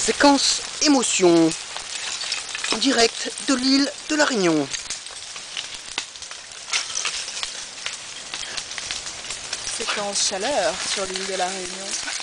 Séquence émotion, en direct de l'île de la Réunion. Séquence chaleur sur l'île de la Réunion.